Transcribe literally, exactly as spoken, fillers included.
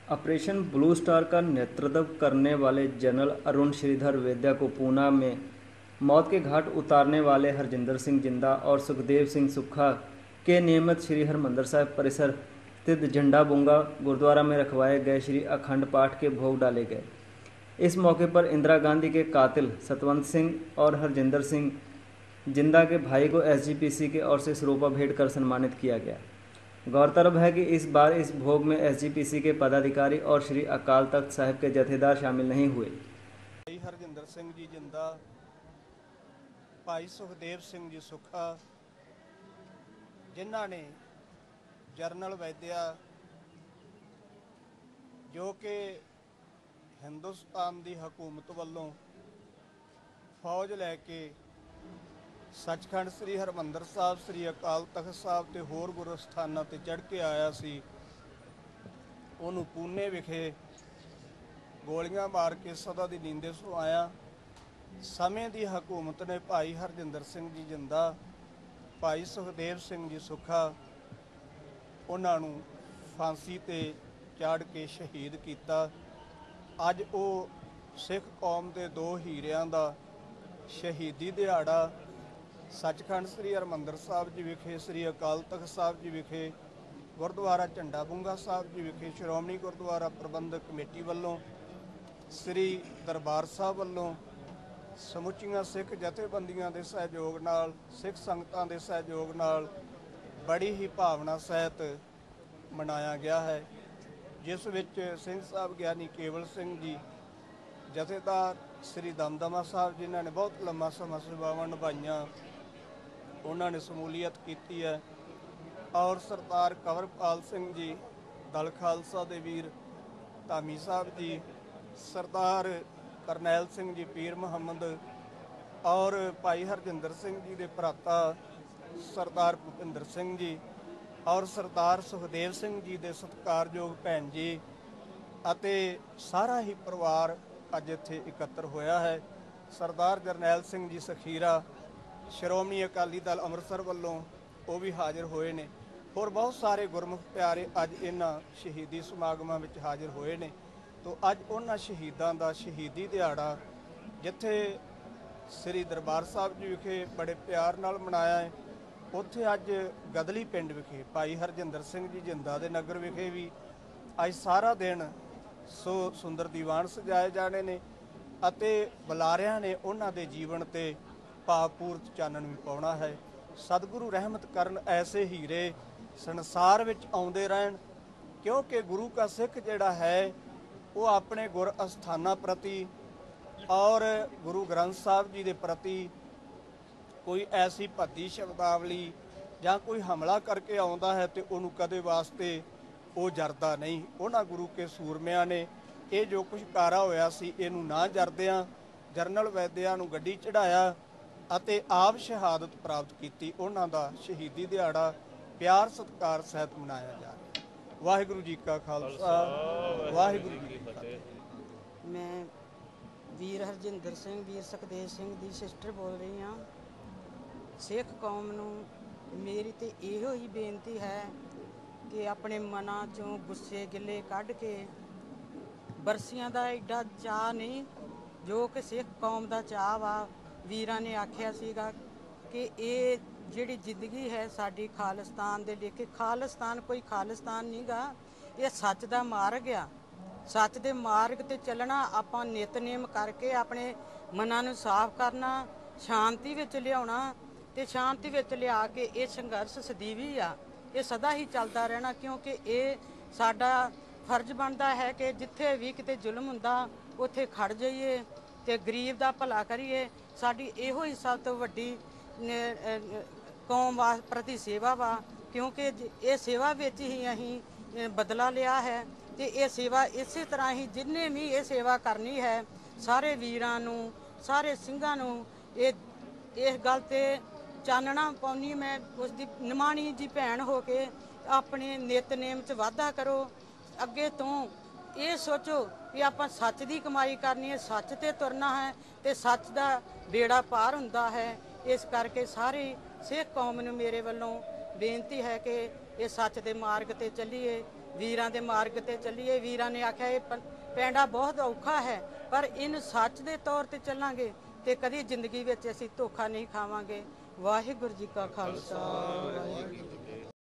Operation blue star का नेतृत्व करने वाले जनरल अरुण श्रीधर वैद्य को पूना में मौत के घाट उतारने वाले हरजिंदर सिंह जिंदा और सुखदेव सिंह सुक्खा के नियमित श्री हरमंदर साहिब परिसर स्थित झंडा बुंगा गुरुद्वारा में रखवाए गए श्री अखंड पाठ के भोग डाले गए। इस मौके पर इंदिरा गांधी के कातिल सतवंत सिंह और हरजिंदर सिंह जिंदा के भाई को एसजीपीसी की ओर से सिरोपा भेंट कर सम्मानित किया गया। गौरतलब है कि इस बार इस भोग में एसजीपीसी के पदाधिकारी और श्री अकाल तख्त साहिब के जथेदार शामिल नहीं हुए। भाई हरजिंदर सिंह जी जिंदा, भाई सुखदेव सिंह जी सुक्खा, जिन्हों ने जरनल वैद्या जो कि हिंदुस्तान की हुकूमत वालों फौज लैके सचखंड श्री हरमंदर साहब, श्री अकाल तख्त साहब ते होर गुरु स्थानों ते चढ़ के आया सी, उन्होंने पूने विखे गोलियां मार के सदा दी नींदे सुआया। समय की हुकूमत ने भाई हरजिंदर सिंह जी जिंदा, भाई सुखदेव सिंह जी सुक्खा उन्होंने फांसी ते चाड़ के शहीद किया। अज वो सिख कौम के दो हीरियां का शहीदी दिहाड़ा सचखंड श्री हरमंदर साहब जी विखे, श्री अकाल तख्त साहब जी विखे, गुरुद्वारा झंडा बुंगा साहब जी विखे श्रोमणी गुरुद्वारा प्रबंधक कमेटी वालों, श्री दरबार साहब वालों, समुचियां सिख जथेबंदियां के सहयोग नाल, सिख संगतां के सहयोग नाल बड़ी ही भावना सहित मनाया गया है, जिस विच सिंह साहब ज्ञानी केवल सिंह जी, जथेदार श्री दमदमा साहब जिन्हों ने बहुत लंबा समा सेवावां निभाइयां, उन्होंने समूलीयत की है, और सरदार कंवरपाल सिंह जी दल खालसा दे वीर धामी साहब जी, सरदार करनैल सिंह जी पीर मुहम्मद और भाई हरजिंदर सिंह जी के भराता सरदार भुपिंदर सिंह जी और सरदार सुखदेव सिंह जी के सत्कारयोग भैन जी अते सारा ही परिवार अज इत्थे इकत्र होया है। सरदार जरनैल सिंह जी सखीरा श्रोमणी अकाली दल अमृतसर वालों वो भी हाजिर होए ने, होर बहुत सारे गुरमुख प्यारे अज इन्हां शहीदी समागमां विच हाजिर होए ने। तो अज उन्हां शहीदां दा शहीदी दिहाड़ा जिथे श्री दरबार साहब जी विखे बड़े प्यार नाल मनाया है, उत्थे अज गदली पिंड विखे भाई हरजिंदर सिंह जी जिंदा दे नगर विखे भी अज सारा दिन सो सुंदर दीवान सजाए जाने ने अते बुलारियां ने उन्हां दे जीवन ते भावपूर्त चानन भी पाउणा है। सतगुरु रहमत करन ऐसे हीरे संसार विच आउंदे रहन, क्योंकि गुरु का सिख जिहड़ा है वो अपने गुर अस्थानां प्रति और गुरु ग्रंथ साहब जी के प्रति कोई ऐसी भद्दी शब्दावली ਜਾਂ कोई हमला करके आउंदा है तो उन्होंने कदे वास्ते वो जरदा नहीं। उन्हां गुरु के सूरमियां ने ये जो कुछ कारा होया सी इनू ना जरदियां जरनल वैद्या नूं गड्डी चढ़ाया अते आप शहादत प्राप्त की। उन्हां दा शहीदी दिहाड़ा प्यार सत्कार सहित मनाया जा रहा। वाहिगुरू जी का खालसा, वाहिगुरू जी की फतेह। मैं वीर हरजिंदर सिंह वीर सुखदेव सिंह की सिस्टर बोल रही हाँ। सिख कौम नूं मेरी तो इहो ही बेनती है कि अपने मनां चों गुस्से गिले कढ़ के बरसियां दा एडा चाह नहीं जो कि सिख कौम का चाह वा। वीरां ने आख्या सीगा कि ये जिहड़ी जिंदगी है साडी खालिस्तान दे लेके, खालिस्तान कोई खालिस्तान नहीं गा, ये सच दा मार्ग आ। सच दे मार्ग ते चलना, आपां नितनेम करके अपने मनां नूं साफ करना, शांति विच लियाउणा ते शांति विच लिया के ये संघर्ष सਦੀवी आ, ये सदा ही चलता रहना, क्योंकि ये साडा फर्ज बनता है कि जिथे भी किते जुल्म हुंदा उत्थे खड़ जाइए ते गरीब दा भला करिए। साडी इहो ही सब तो वड्डी कौम वास प्रति सेवा वा, क्योंकि ये सेवा विच ही अहीं बदला लिया है ते ये सेवा इसे तरह ही जिन्हें भी ये सेवा करनी है सारे वीरां नूं सारे सिंघां नूं ये इस गल ते चानना पाउनी। मैं उसकी निमाणी जी भैन हो के अपने नितनेम च वाधा करो, अगे तो ये सोचो कि आप सच की कमाई करनी है, सच ते तुरना है तो सच का बेड़ा पार हुंदा है। इस करके सारी सिख कौम नूं मेरे वालों बेनती है कि ये सच के मार्ग ते चलीए, ਵੀਰਾਂ ਦੇ ਮਾਰਗ ਤੇ ਚੱਲੀਏ। ਵੀਰਾਂ ਨੇ ਆਖਿਆ ਇਹ ਪ- ਪੈਂਡਾ ਬਹੁਤ ਔਖਾ ਹੈ, ਪਰ ਇਹਨੂੰ ਸੱਚ ਦੇ ਤੌਰ ਤੇ ਚੱਲਾਂਗੇ ਤੇ ਕਦੀ ਜ਼ਿੰਦਗੀ ਵਿੱਚ ਅਸੀਂ ਧੋਖਾ ਨਹੀਂ ਖਾਵਾਂਗੇ। ਵਾਹਿਗੁਰੂ ਜੀ ਕਾ ਖਾਲਸਾ ਵਾਹਿਗੁਰੂ ਜੀ ਕੀ ਫਤਿਹ।